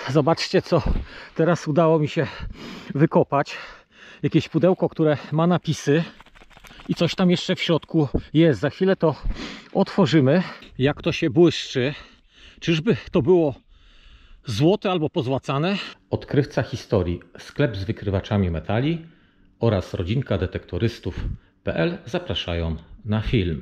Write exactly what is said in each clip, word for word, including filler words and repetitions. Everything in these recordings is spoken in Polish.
Zobaczcie, co teraz udało mi się wykopać. Jakieś pudełko, które ma napisy i coś tam jeszcze w środku jest. Za chwilę to otworzymy. Jak to się błyszczy. Czyżby to było złote albo pozłacane? Odkrywca historii, sklep z wykrywaczami metali oraz rodzinka detektorystów kropka p l zapraszają na film.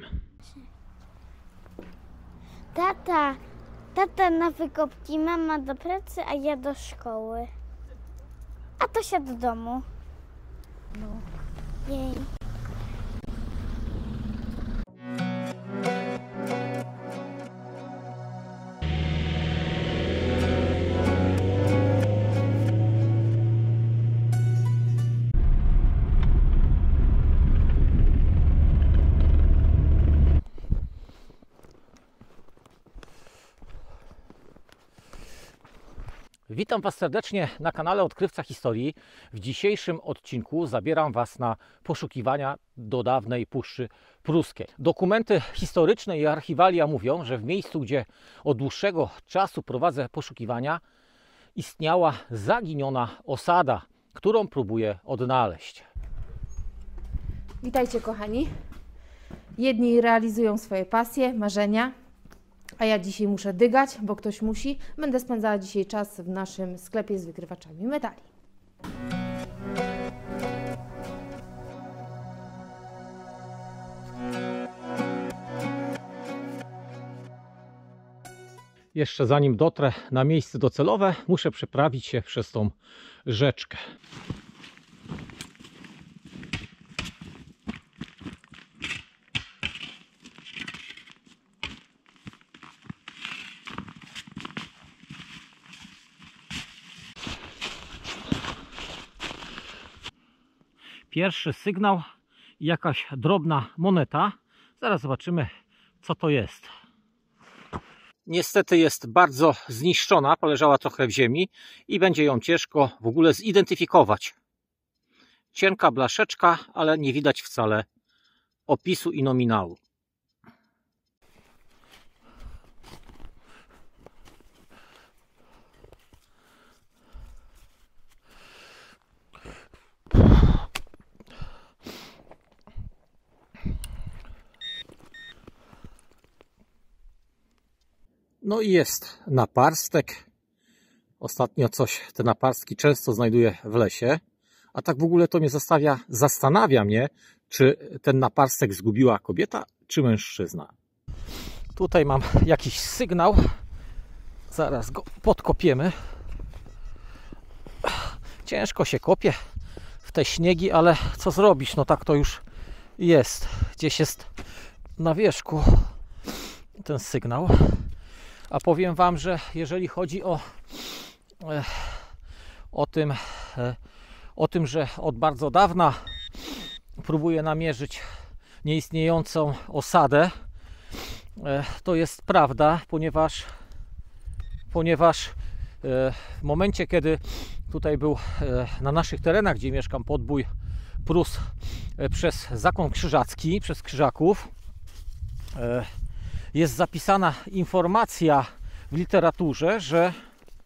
Tata, tata na wykopki, mama do pracy, a ja do szkoły. A to się do domu. No. Jej. Witam Was serdecznie na kanale Odkrywca Historii. W dzisiejszym odcinku zabieram Was na poszukiwania do dawnej Puszczy Pruskiej. Dokumenty historyczne i archiwalia mówią, że w miejscu, gdzie od dłuższego czasu prowadzę poszukiwania, istniała zaginiona osada, którą próbuję odnaleźć. Witajcie, kochani. Jedni realizują swoje pasje, marzenia, a ja dzisiaj muszę dygać, bo ktoś musi. Będę spędzała dzisiaj czas w naszym sklepie z wykrywaczami metali. Jeszcze zanim dotrę na miejsce docelowe, muszę przeprawić się przez tą rzeczkę. Pierwszy sygnał i jakaś drobna moneta. Zaraz zobaczymy, co to jest. Niestety jest bardzo zniszczona, poleżała trochę w ziemi i będzie ją ciężko w ogóle zidentyfikować. Cienka blaszeczka, ale nie widać wcale opisu i nominału. No i jest naparstek. Ostatnio coś, te naparstki często znajduję w lesie. A tak w ogóle to mnie zastanawia, zastanawia mnie, czy ten naparstek zgubiła kobieta, czy mężczyzna. Tutaj mam jakiś sygnał. Zaraz go podkopiemy. Ciężko się kopie w te śniegi, ale co zrobić? No tak to już jest. Gdzieś jest na wierzchu ten sygnał. A powiem Wam, że jeżeli chodzi o, o, tym, o tym, że od bardzo dawna próbuję namierzyć nieistniejącą osadę, to jest prawda, ponieważ, ponieważ w momencie, kiedy tutaj był na naszych terenach, gdzie mieszkam, podbój Prus przez zakon krzyżacki, przez Krzyżaków, jest zapisana informacja w literaturze, że,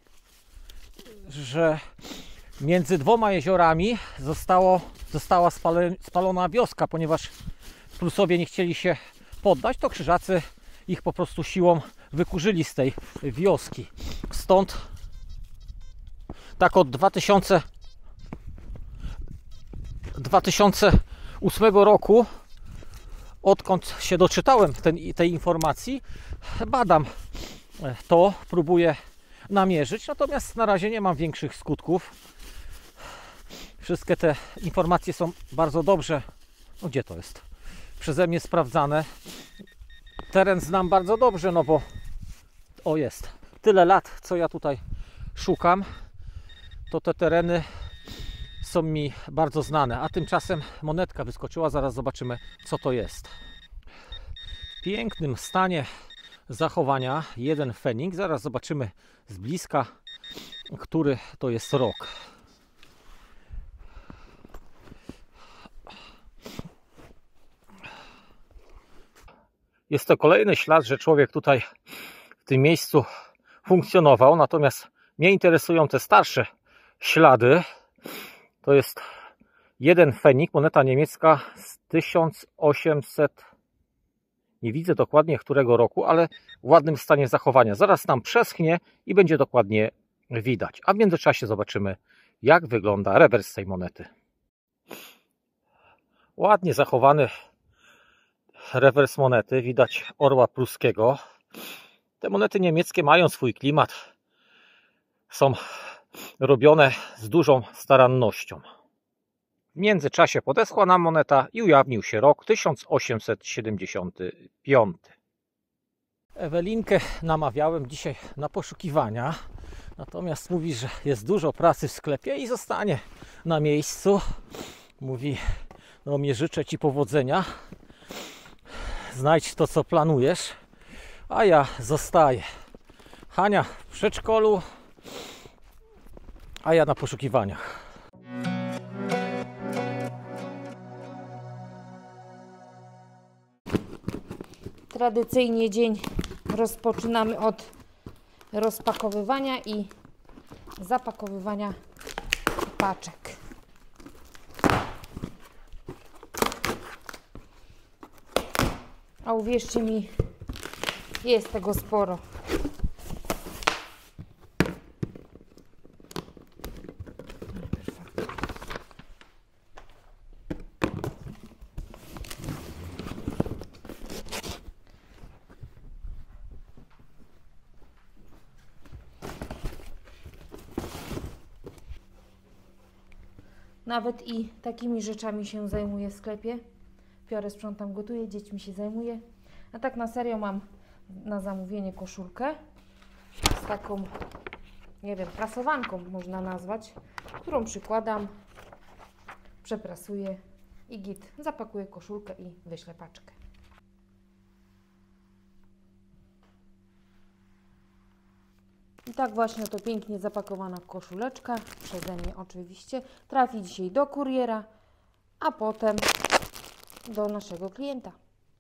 że między dwoma jeziorami zostało, została spale, spalona wioska, ponieważ Prusowie nie chcieli się poddać, to Krzyżacy ich po prostu siłą wykurzyli z tej wioski. Stąd tak od dwa tysiące ósmego roku, odkąd się doczytałem ten, tej informacji, badam to, próbuję namierzyć, natomiast na razie nie mam większych skutków. Wszystkie te informacje są bardzo dobrze, no gdzie to jest, przeze mnie sprawdzane. Teren znam bardzo dobrze, no bo o jest, tyle lat, co ja tutaj szukam, to te tereny są mi bardzo znane, a tymczasem monetka wyskoczyła, zaraz zobaczymy, co to jest. W pięknym stanie zachowania jeden fenik, zaraz zobaczymy z bliska, który to jest rok. Jest to kolejny ślad, że człowiek tutaj w tym miejscu funkcjonował, natomiast Mnie interesują te starsze ślady. To jest jeden fenik, moneta niemiecka z tysiąc osiemset, nie widzę dokładnie którego roku, ale w ładnym stanie zachowania. Zaraz nam przeschnie i będzie dokładnie widać. A w międzyczasie zobaczymy, jak wygląda rewers tej monety. Ładnie zachowany rewers monety. Widać orła pruskiego. Te monety niemieckie mają swój klimat. Są robione z dużą starannością. W międzyczasie podeschła nam moneta i ujawnił się rok tysiąc osiemset siedemdziesiąty piąty. Ewelinkę namawiałem dzisiaj na poszukiwania. Natomiast mówi, że jest dużo pracy w sklepie i zostanie na miejscu. Mówi, no mnie życzę Ci powodzenia. Znajdź to, co planujesz. A ja zostaję. Hania w przedszkolu, a ja na poszukiwaniach. Tradycyjnie dzień rozpoczynamy od rozpakowywania i zapakowywania paczek. A uwierzcie mi, jest tego sporo. Nawet i takimi rzeczami się zajmuję w sklepie. Piorę, sprzątam, gotuję, dziećmi się zajmuję. A tak na serio mam na zamówienie koszulkę z taką, nie wiem, prasowanką można nazwać, którą przykładam, przeprasuję i git. Zapakuję koszulkę i wyślę paczkę. I tak właśnie to pięknie zapakowana koszuleczka, przeze mnie oczywiście, trafi dzisiaj do kuriera, a potem do naszego klienta.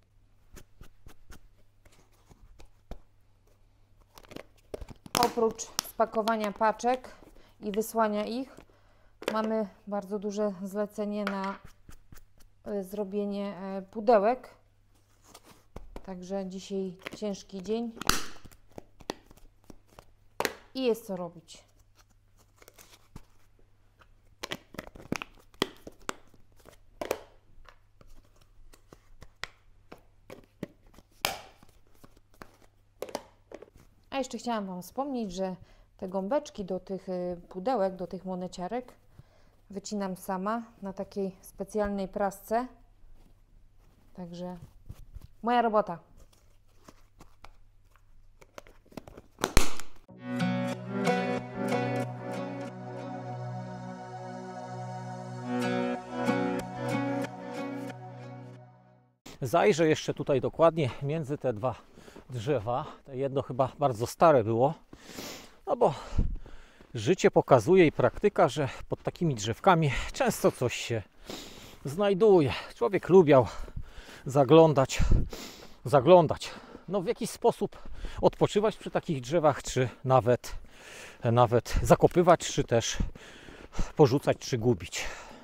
Oprócz spakowania paczek i wysłania ich, mamy bardzo duże zlecenie na zrobienie pudełek. Także dzisiaj ciężki dzień i jest co robić. A jeszcze chciałam Wam wspomnieć, że te gąbeczki do tych pudełek, do tych moneciarek wycinam sama na takiej specjalnej prasce. Także moja robota. Zajrzę jeszcze tutaj dokładnie między te dwa drzewa. To jedno chyba bardzo stare było. No bo życie pokazuje i praktyka, że pod takimi drzewkami często coś się znajduje. Człowiek lubiał zaglądać, zaglądać. No w jakiś sposób odpoczywać przy takich drzewach, czy nawet, nawet zakopywać, czy też porzucać, czy gubić.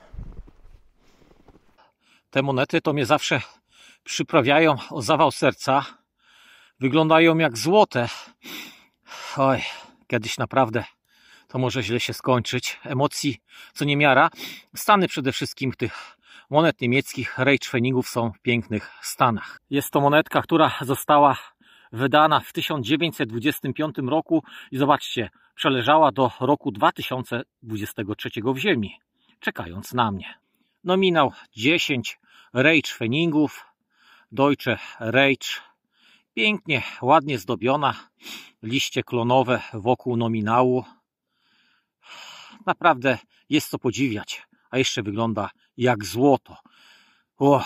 Te monety to mnie zawsze przyprawiają o zawał serca. Wyglądają jak złote. Oj, kiedyś naprawdę to może źle się skończyć. Emocji co niemiara. Stany przede wszystkim tych monet niemieckich Reichspfennigów są w pięknych stanach. Jest to monetka, która została wydana w tysiąc dziewięćset dwudziestym piątym roku i zobaczcie, przeleżała do roku dwa tysiące dwudziestego trzeciego w ziemi, czekając na mnie. Nominał dziesięć Reichspfennigów, Deutsche Reich. Pięknie, ładnie zdobiona, liście klonowe wokół nominału. Naprawdę jest co podziwiać, a jeszcze wygląda jak złoto. O.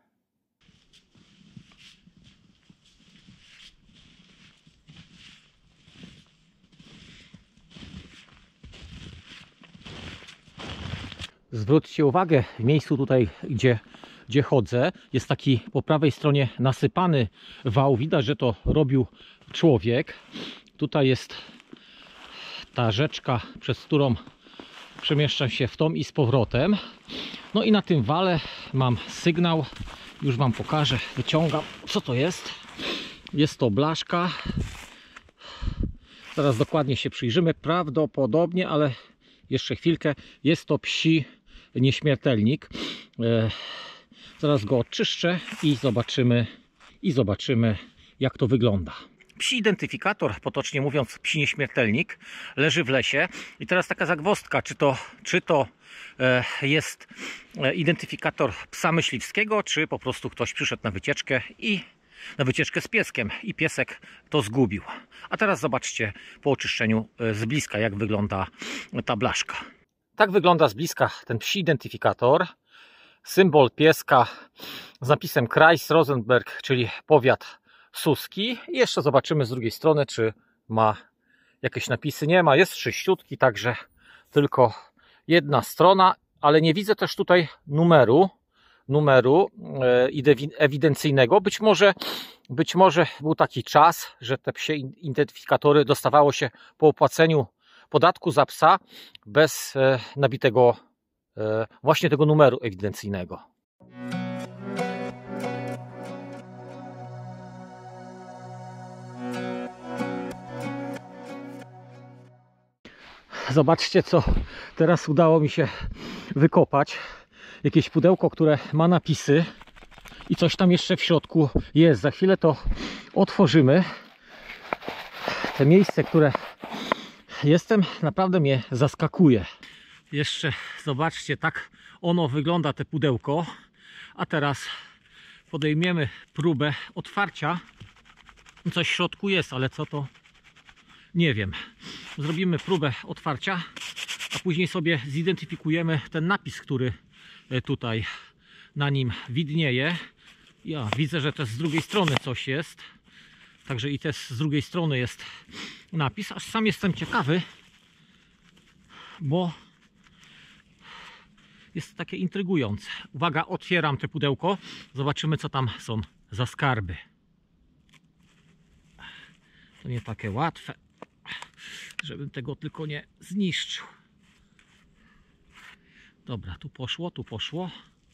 Zwróćcie uwagę, w miejscu tutaj, gdzie, gdzie chodzę, jest taki po prawej stronie nasypany wał. Widać, że to robił człowiek. Tutaj jest ta rzeczka, przez którą przemieszczam się w tą i z powrotem. No i na tym wale mam sygnał, już wam pokażę, wyciągam, co to jest. Jest to blaszka. Zaraz dokładnie się przyjrzymy, prawdopodobnie, ale jeszcze chwilkę, jest to psi nieśmiertelnik. E, zaraz go odczyszczę i zobaczymy, i zobaczymy, jak to wygląda. Psi identyfikator, potocznie mówiąc psi nieśmiertelnik, leży w lesie. I teraz taka zagwozdka, czy to, czy to e, jest identyfikator psa myśliwskiego, czy po prostu ktoś przyszedł na wycieczkę i na wycieczkę z pieskiem i piesek to zgubił. A teraz zobaczcie po oczyszczeniu z bliska, jak wygląda ta blaszka. Tak wygląda z bliska ten psi identyfikator. Symbol pieska z napisem Kreis Rosenberg, czyli powiat suski. I jeszcze zobaczymy z drugiej strony, czy ma jakieś napisy. Nie ma, jest czyściutki, także tylko jedna strona, ale nie widzę też tutaj numeru. numeru ewidencyjnego. Być może, być może był taki czas, że te psie identyfikatory dostawało się po opłaceniu podatku za psa bez nabitego właśnie tego numeru ewidencyjnego. Zobaczcie, co teraz udało mi się wykopać. Jakieś pudełko, które ma napisy i coś tam jeszcze w środku jest. Za chwilę to otworzymy. Te miejsce, które jestem, naprawdę mnie zaskakuje. Jeszcze zobaczcie, tak ono wygląda, te pudełko. A teraz podejmiemy próbę otwarcia. Coś w środku jest, ale co to? Nie wiem. Zrobimy próbę otwarcia, a później sobie zidentyfikujemy ten napis, który tutaj na nim widnieje. Ja widzę, że też z drugiej strony coś jest. Także i też z drugiej strony jest napis. Aż sam jestem ciekawy, bo jest takie intrygujące. Uwaga, otwieram te pudełko. Zobaczymy, co tam są za skarby. To nie takie łatwe, żebym tego tylko nie zniszczył. Dobra, tu poszło, tu poszło.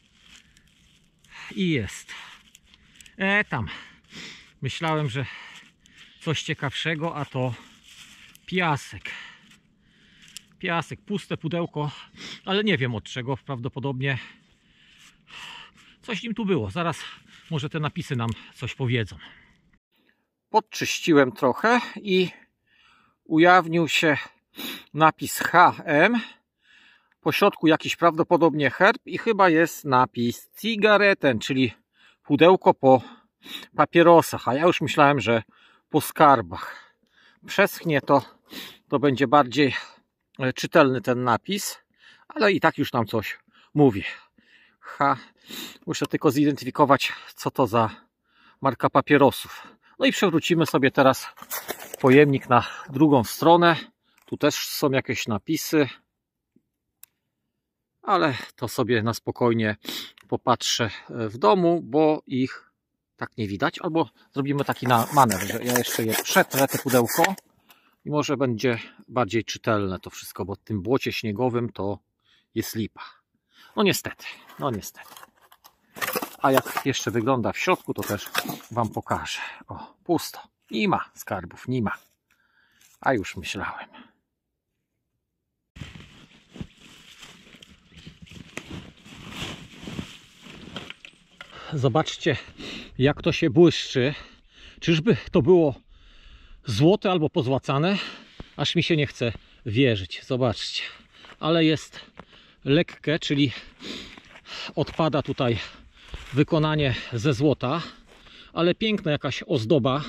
I jest. E, tam. Myślałem, że coś ciekawszego, a to piasek. Piasek, puste pudełko, ale nie wiem od czego. Prawdopodobnie coś nim tu było. Zaraz może te napisy nam coś powiedzą. Podczyściłem trochę i ujawnił się napis H M. Po środku jakiś prawdopodobnie herb i chyba jest napis Zigaretten, czyli pudełko po papierosach. A ja już myślałem, że po skarbach. Przeschnie to, to będzie bardziej czytelny ten napis, ale i tak już nam coś mówi. Ha, muszę tylko zidentyfikować, co to za marka papierosów. No i przewrócimy sobie teraz pojemnik na drugą stronę. Tu też są jakieś napisy, ale to sobie na spokojnie popatrzę w domu, bo ich tak nie widać. Albo zrobimy taki manewr, że ja jeszcze je przetrę, te pudełko, i może będzie bardziej czytelne to wszystko, bo w tym błocie śniegowym to jest lipa. No niestety, no niestety. A jak jeszcze wygląda w środku, to też wam pokażę. O, pusto. Nie ma skarbów, nie ma. A już myślałem. Zobaczcie, jak to się błyszczy. Czyżby to było złote albo pozłacane? Aż mi się nie chce wierzyć. Zobaczcie. Ale jest lekkie, czyli odpada tutaj wykonanie ze złota. Ale piękna jakaś ozdoba.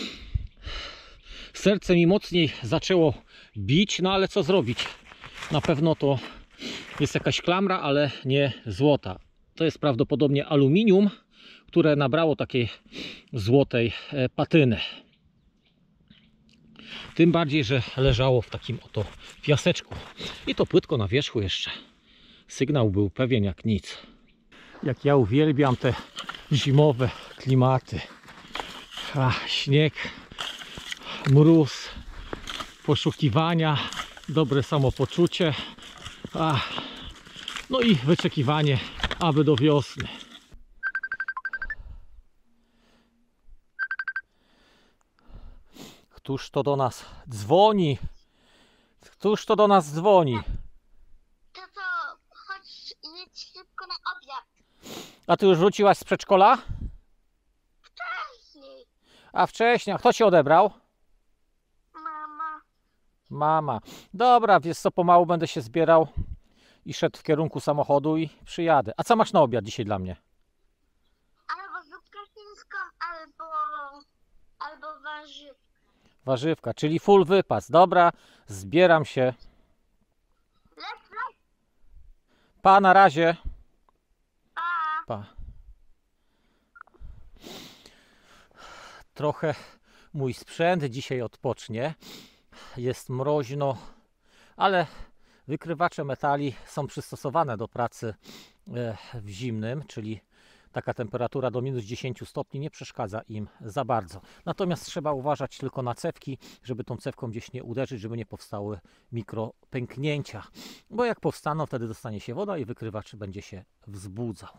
Serce mi mocniej zaczęło bić, no ale co zrobić? Na pewno to jest jakaś klamra, ale nie złota. To jest prawdopodobnie aluminium, które nabrało takiej złotej patyny. Tym bardziej, że leżało w takim oto piaseczku. I to płytko na wierzchu jeszcze. Sygnał był pewien jak nic. Jak ja uwielbiam te zimowe klimaty. Ach, śnieg, mróz, poszukiwania, dobre samopoczucie, a, no i wyczekiwanie, aby do wiosny. Któż to do nas dzwoni? Któż to do nas dzwoni? To to, chodź, jedź szybko na obiad. A ty już wróciłaś z przedszkola? Wcześniej. A wcześniej, a kto cię odebrał? Mama. Mama. Dobra, wiesz co, pomału będę się zbierał i szedł w kierunku samochodu i przyjadę. A co masz na obiad dzisiaj dla mnie? Albo zupkę chińską, albo, albo warzywkę. Warzywka, czyli full wypas. Dobra, zbieram się. Lec, lec, Pa, na razie. pa. Pa. Trochę mój sprzęt dzisiaj odpocznie. Jest mroźno, ale wykrywacze metali są przystosowane do pracy w zimnym, czyli taka temperatura do minus dziesięć stopni nie przeszkadza im za bardzo. Natomiast trzeba uważać tylko na cewki, żeby tą cewką gdzieś nie uderzyć, żeby nie powstały mikropęknięcia. Bo jak powstaną, wtedy dostanie się woda i wykrywacz będzie się wzbudzał.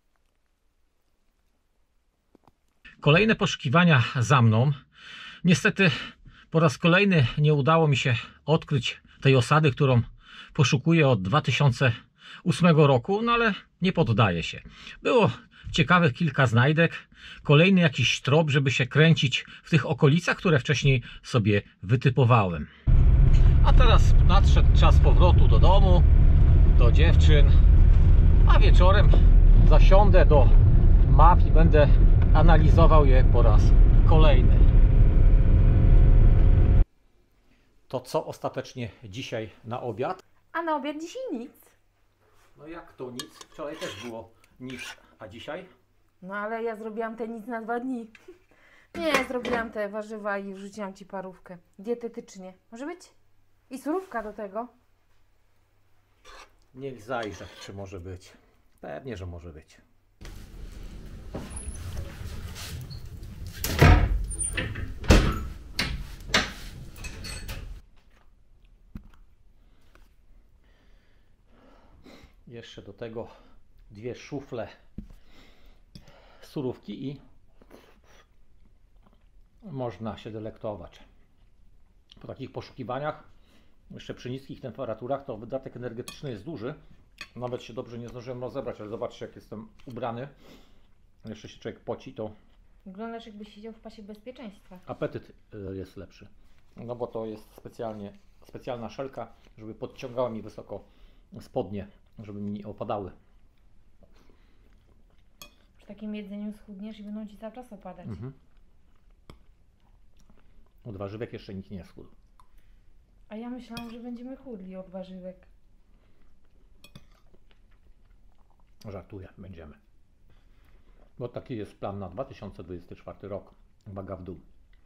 Kolejne poszukiwania za mną. Niestety po raz kolejny nie udało mi się odkryć tej osady, którą poszukuję od dwa tysiące ósmego roku, no ale nie poddaję się. Było ciekawych kilka znajdek, kolejny jakiś trop, żeby się kręcić w tych okolicach, które wcześniej sobie wytypowałem. A teraz nadszedł czas powrotu do domu, do dziewczyn, a wieczorem zasiądę do map i będę analizował je po raz kolejny. To co ostatecznie dzisiaj na obiad? A na obiad dzisiaj nic. No jak to nic? Wczoraj też było nic, a dzisiaj? No ale ja zrobiłam te nic na dwa dni. Nie, zrobiłam te warzywa i wrzuciłam Ci parówkę. Dietetycznie. Może być? I surówka do tego. Niech zajrzę, czy może być. Pewnie, że może być. Jeszcze do tego dwie szufle surówki i można się delektować. Po takich poszukiwaniach, jeszcze przy niskich temperaturach, to wydatek energetyczny jest duży. Nawet się dobrze nie zdążyłem rozebrać, ale zobaczcie, jak jestem ubrany. Jeszcze się człowiek poci, to Wyglądasz, jakbyś siedział w pasie bezpieczeństwa. apetyt jest lepszy. No bo to jest specjalnie, specjalna szelka, żeby podciągała mi wysoko spodnie, żeby mi nie opadały. Przy takim jedzeniu schudniesz i będą Ci cały czas opadać. Mhm. Od warzywek jeszcze nikt nie schudł. A ja myślałam, że będziemy chudli od warzywek. Żartuję, będziemy. Bo taki jest plan na dwa tysiące dwudziesty czwarty rok. Waga w dół.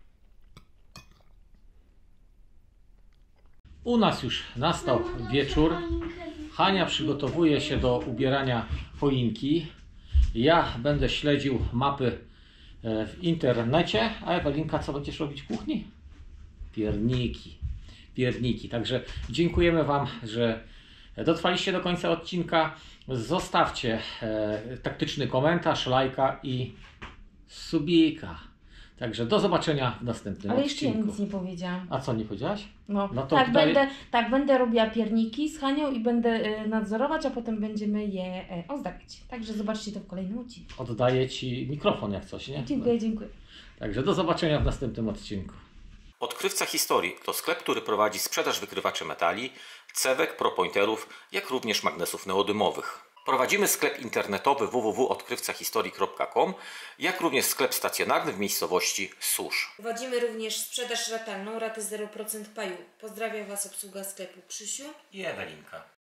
U nas już nastał wieczór. Hania przygotowuje się do ubierania choinki. Ja będę śledził mapy w internecie. A Ewelinka, co będziesz robić w kuchni? Pierniki. Pierniki. Także dziękujemy Wam, że dotrwaliście do końca odcinka. Zostawcie e, taktyczny komentarz, lajka i subika. Także do zobaczenia w następnym Ale jeszcze ja odcinku. nic nie powiedziałam. A co nie powiedziałaś? No, No to tak, tutaj- będę, tak, będę robiła pierniki z Hanią i będę y, nadzorować, a potem będziemy je y, ozdabiać. Także zobaczcie to w kolejnym odcinku. Oddaję Ci mikrofon jak coś, nie? Dziękuję, dziękuję. Także do zobaczenia w następnym odcinku. Odkrywca Historii to sklep, który prowadzi sprzedaż wykrywaczy metali, cewek, propointerów, jak również magnesów neodymowych. Prowadzimy sklep internetowy w w w kropka odkrywca historii kropka com, jak również sklep stacjonarny w miejscowości Susz. Prowadzimy również sprzedaż ratalną, raty zero procent paju. Pozdrawiam Was obsługa sklepu Krzysiu I Ewelinka.